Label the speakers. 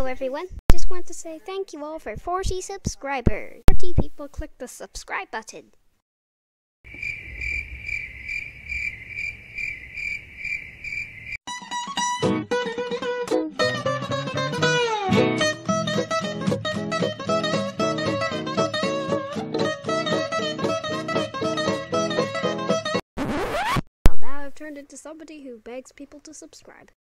Speaker 1: Hello everyone, just want to say thank you all for 40 subscribers. 40 people click the subscribe button. Well, now I've turned into somebody who begs people to subscribe.